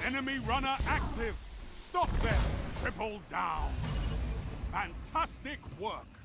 Enemy runner active! Stop them! Triple down! Fantastic work!